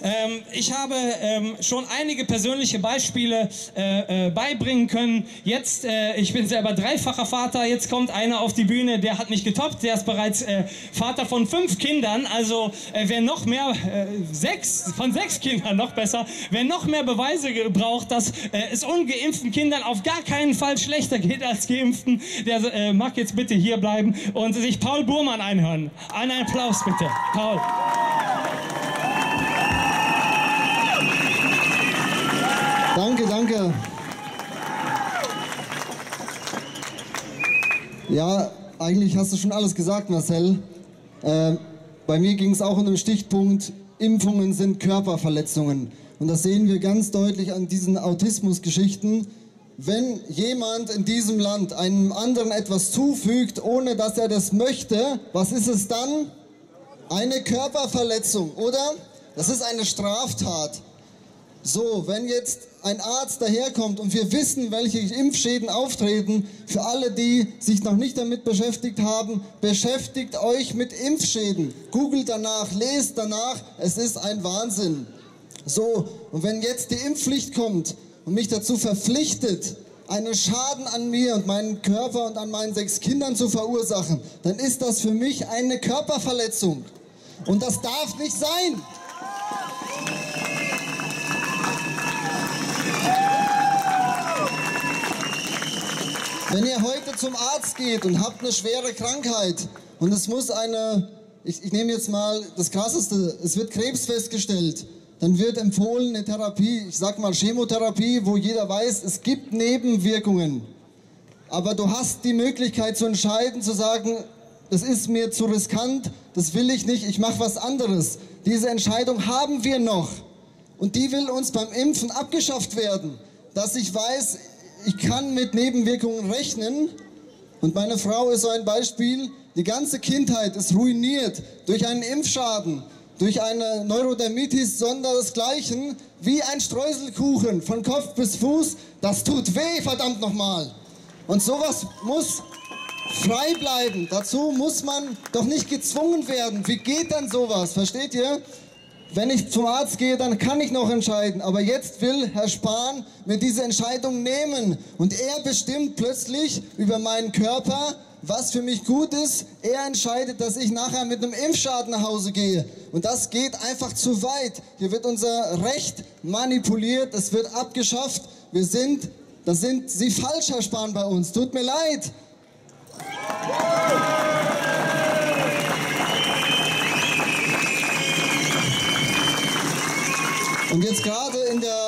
Ich habe schon einige persönliche Beispiele beibringen können. Jetzt, ich bin selber dreifacher Vater, jetzt kommt einer auf die Bühne, der hat mich getoppt, der ist bereits Vater von 5 Kindern, also wer noch mehr, 6 Kindern, noch besser, wer noch mehr Beweise braucht, dass es ungeimpften Kindern auf gar keinen Fall schlechter geht als Geimpften, der mag jetzt bitte hier bleiben und sich Paul Burmann einhören. Einen Applaus bitte, Paul. Danke, danke. Ja, eigentlich hast du schon alles gesagt, Marcel. Bei mir ging es auch um den Stichpunkt, Impfungen sind Körperverletzungen. Und das sehen wir ganz deutlich an diesen Autismusgeschichten. Wenn jemand in diesem Land einem anderen etwas zufügt, ohne dass er das möchte, was ist es dann? Eine Körperverletzung, oder? Das ist eine Straftat. So, wenn jetzt ein Arzt daherkommt und wir wissen, welche Impfschäden auftreten, für alle, die sich noch nicht damit beschäftigt haben, beschäftigt euch mit Impfschäden. Googelt danach, lest danach, es ist ein Wahnsinn. So, und wenn jetzt die Impfpflicht kommt und mich dazu verpflichtet, einen Schaden an mir und meinem Körper und an meinen 6 Kindern zu verursachen, dann ist das für mich eine Körperverletzung. Und das darf nicht sein. Wenn ihr heute zum Arzt geht und habt eine schwere Krankheit und es muss ich nehme jetzt mal das Krasseste, es wird Krebs festgestellt, dann wird empfohlen eine Therapie, ich sag mal Chemotherapie, wo jeder weiß, es gibt Nebenwirkungen. Aber du hast die Möglichkeit zu entscheiden, zu sagen, das ist mir zu riskant, das will ich nicht, ich mache was anderes. Diese Entscheidung haben wir noch und die will uns beim Impfen abgeschafft werden, dass ich weiß, ich kann mit Nebenwirkungen rechnen und meine Frau ist so ein Beispiel, die ganze Kindheit ist ruiniert durch einen Impfschaden, durch eine Neurodermitis sondersgleichen, wie ein Streuselkuchen von Kopf bis Fuß, das tut weh, verdammt nochmal. Und sowas muss frei bleiben, dazu muss man doch nicht gezwungen werden. Wie geht denn sowas, versteht ihr? Wenn ich zum Arzt gehe, dann kann ich noch entscheiden. Aber jetzt will Herr Spahn mir diese Entscheidung nehmen. Und er bestimmt plötzlich über meinen Körper, was für mich gut ist. Er entscheidet, dass ich nachher mit einem Impfschaden nach Hause gehe. Und das geht einfach zu weit. Hier wird unser Recht manipuliert, es wird abgeschafft. Da sind Sie falsch, Herr Spahn, bei uns. Tut mir leid. Und jetzt gerade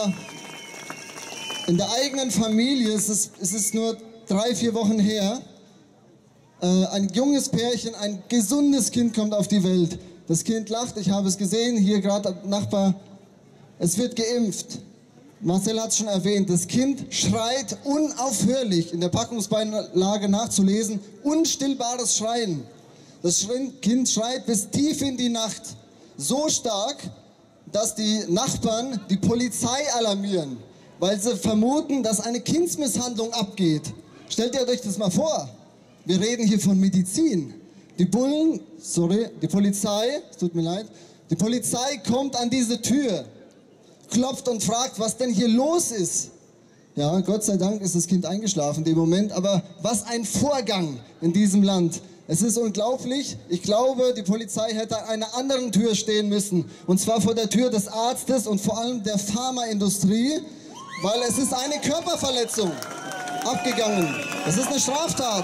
in der eigenen Familie, es ist nur 3, 4 Wochen her, ein junges Pärchen, ein gesundes Kind kommt auf die Welt. Das Kind lacht, ich habe es gesehen, hier gerade Nachbar, es wird geimpft. Marcel hat es schon erwähnt, das Kind schreit unaufhörlich, in der Packungsbeilage nachzulesen, unstillbares Schreien. Das Kind schreit bis tief in die Nacht, so stark, dass die Nachbarn die Polizei alarmieren, weil sie vermuten, dass eine Kindsmisshandlung abgeht. Stellt ihr euch das mal vor. Wir reden hier von Medizin. Die Polizei, es tut mir leid, die Polizei kommt an diese Tür, klopft und fragt, was denn hier los ist. Ja, Gott sei Dank ist das Kind eingeschlafen in dem Moment, aber was ein Vorgang in diesem Land. Es ist unglaublich. Ich glaube, die Polizei hätte an einer anderen Tür stehen müssen. Und zwar vor der Tür des Arztes und vor allem der Pharmaindustrie, weil es ist eine Körperverletzung abgegangen. Es ist eine Straftat.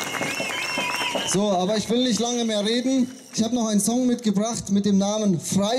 So, aber ich will nicht lange mehr reden. Ich habe noch einen Song mitgebracht mit dem Namen Frei.